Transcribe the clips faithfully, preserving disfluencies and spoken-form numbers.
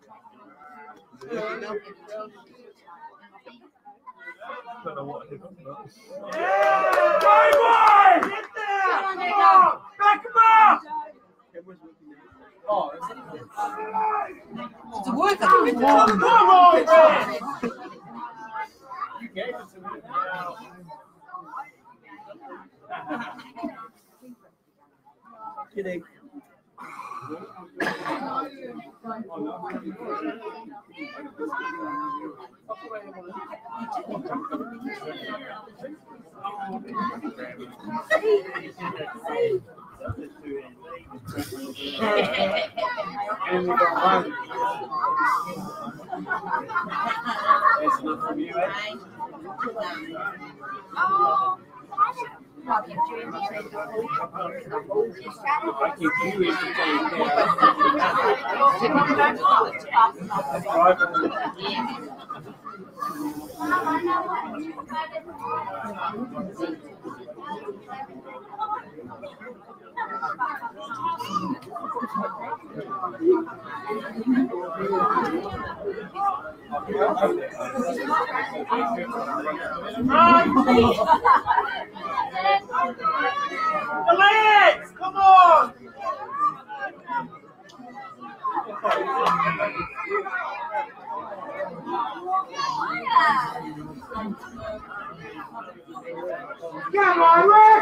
Don't know what hit him, but... Yeah! Go, boy! Get there! Come on! Back him up! Oh, It's a work. Come on, Red! you gave it to me. Kidding. And we got one. It's not from you, eh? Oh. I keep you entertained. The legs! Come on! Come on, Rick!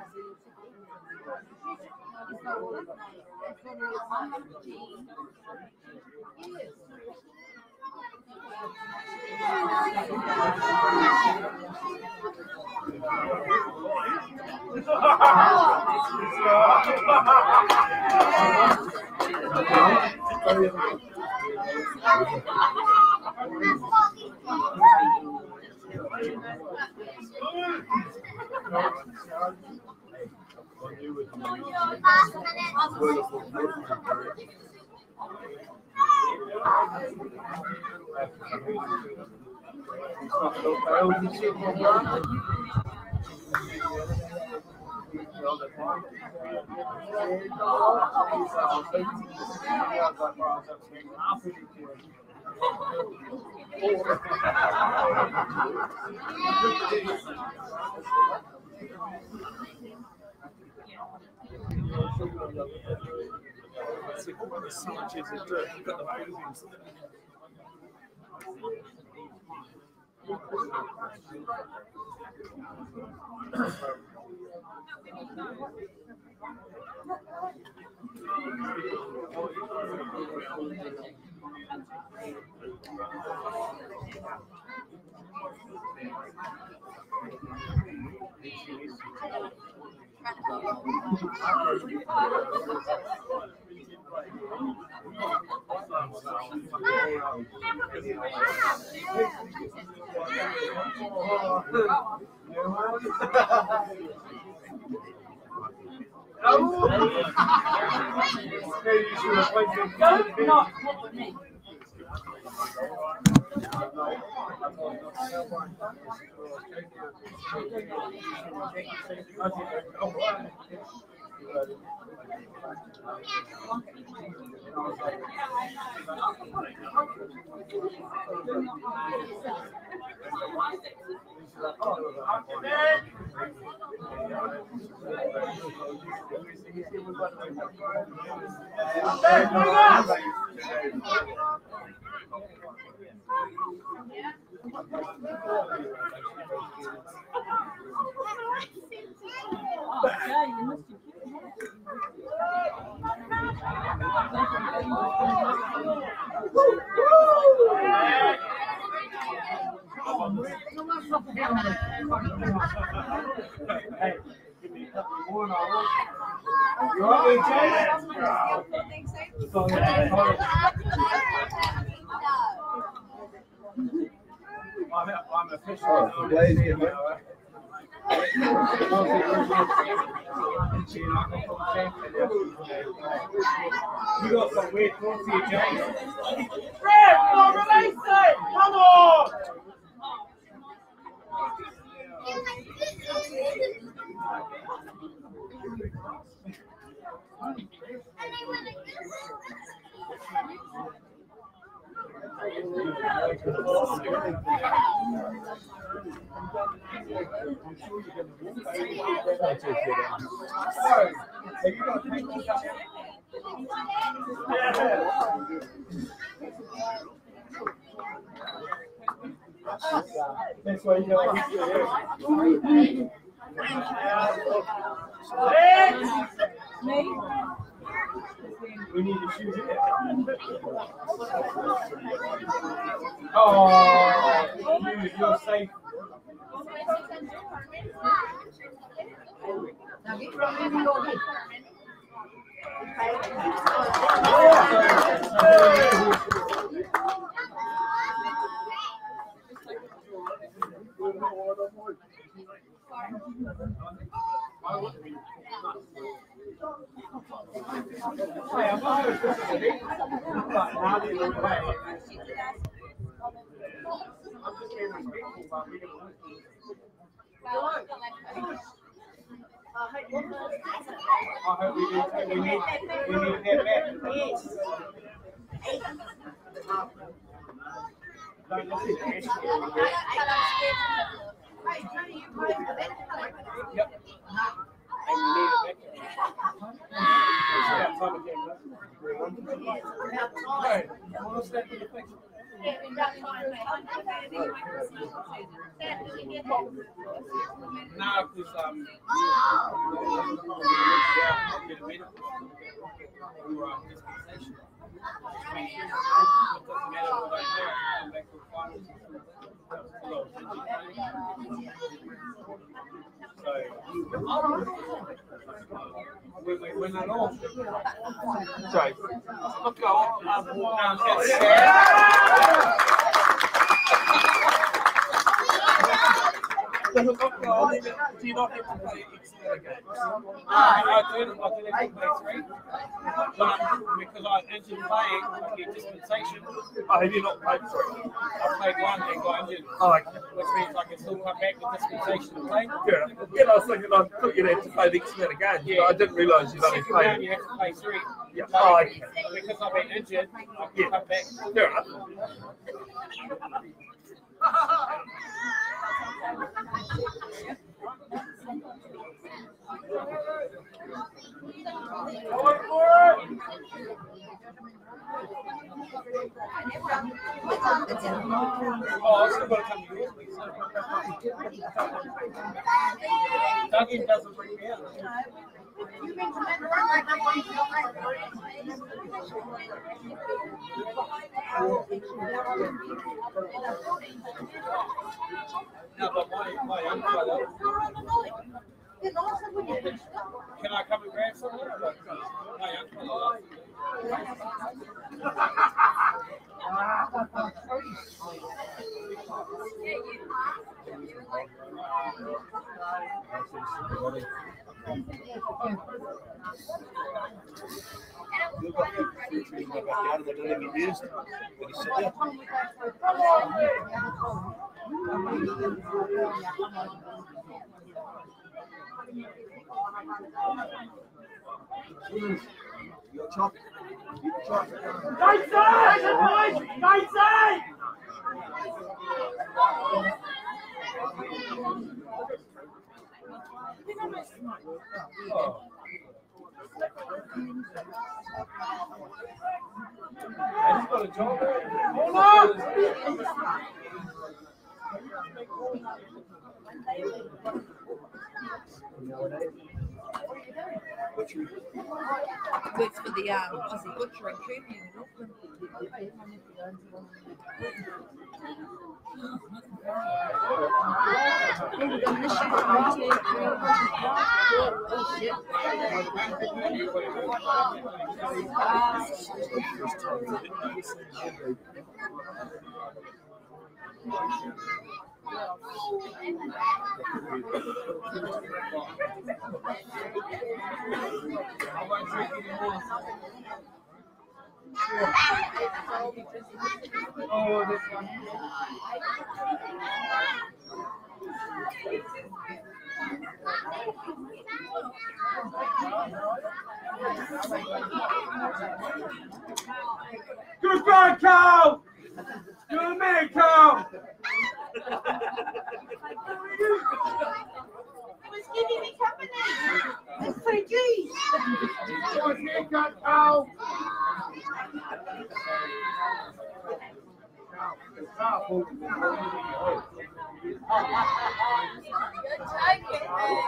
Hey, give me a couple more and I'll you all right, I'm, I'm officially you got some weird thoughts here, James. Fred, come on, release it! Come on! That's why you got to we need to shoot it. Oh, you, you're safe. I hope we need, we need, we need to get back. Don't look at the issue. Yep. And you need it back. Yeah, time again. Right. One step in the face. No, because um, we were on dispensation. It doesn't matter what I do, I come back to the finals. So, we, we, we're not off. Sorry. Look, I'll um, walk down to the Do you not have to play extra games? I did, I did have to play three. But because I was injured playing, I get dispensation. Oh, have you not played three? I played one and got injured. Oh, okay. Which means I can still come back with dispensation and play. Yeah, yeah, I was thinking I thought you'd have to play the X amount of games, Yeah. but I didn't realise you'd only Second round, played. you have to play three. Yeah. So, Oh, okay. because I've been injured, I can Yeah. come back. Fair enough. Oh, I've still got to come to yours, please. Dougie doesn't bring me out. No, but my, my young brother, can I come and grab some? My young brother. You're chopping. You're chopping. Nice side, boys! Nice side! Oh. He's got a job. Hold on! Works for the um, Aussie Butchering Tribune in Auckland. Oh, this one. Good going, Carl! You're the man, Carl. was giving me company. It's three G's. Nice haircut, Carl. You're taking me.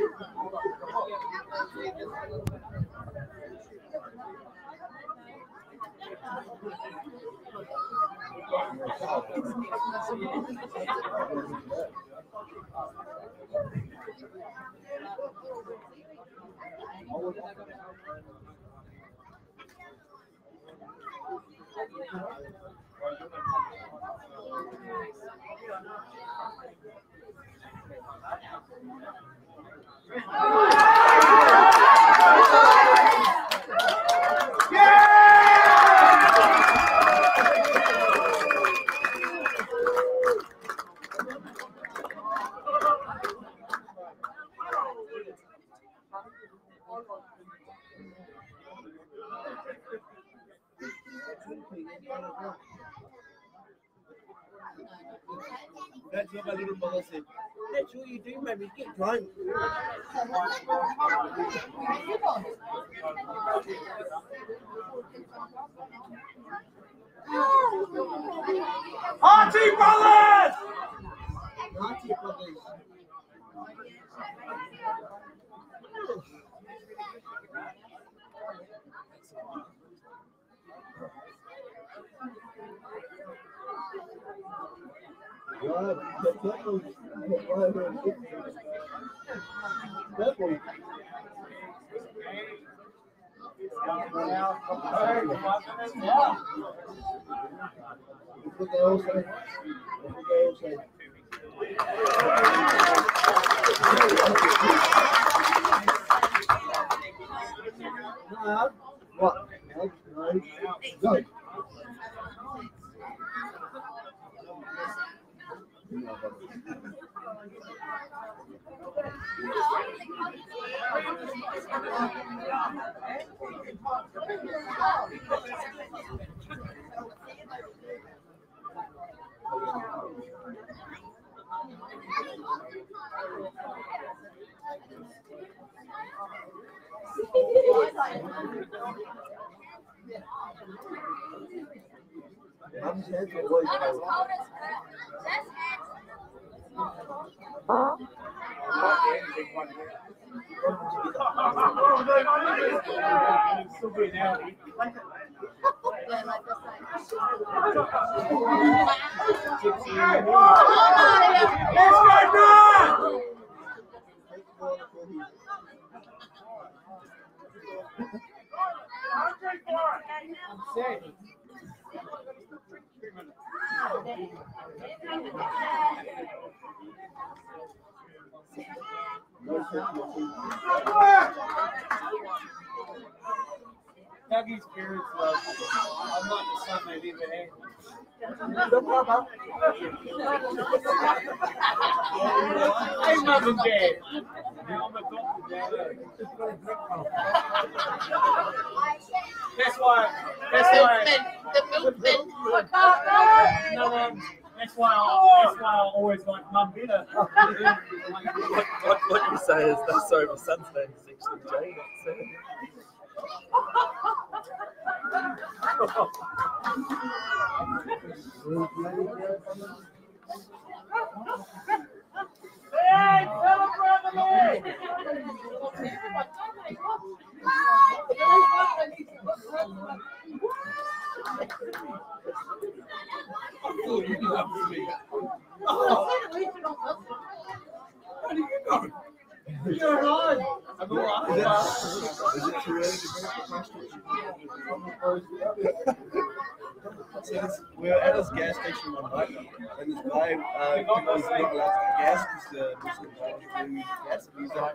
That's what my little brother said. That's all you do, baby. Get drunk. Auntie brothers! Auntie brothers. Yeah, that was that one. That's what they all say. That's what they all say. No, what? No, no, no. I'm just head to work. Dougie's parents love me. I'm not the son they didn't have. Hey, mum and dad. I'm adopted dad. That's why. That's why. The milkman. No, no. That's why. I, that's why I always like mum better. What, what, what you say is that sorry, my son's name is actually Jay. That's it. Hey, celebrate me! You're on. I'm on. Is it too early to bring up the question? So this, we were at this gas station one night, and this guy uh, was being allowed to gas because the Muslim guy was doing gas. And he's like,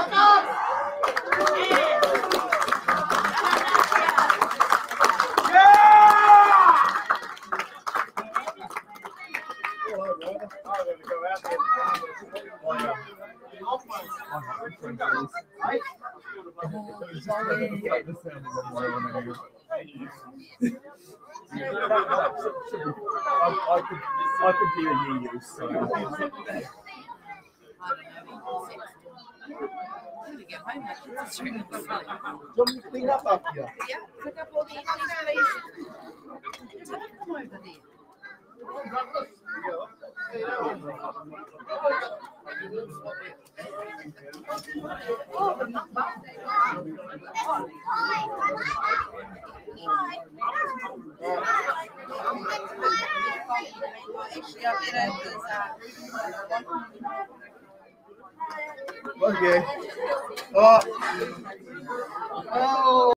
I could, I could hear you use. So. Get home, that's true. Do you want me to clean up after you? Yeah, pick up all the things, please. Take them over there. Actually, I did it because, uh, Okay. Oh. Oh.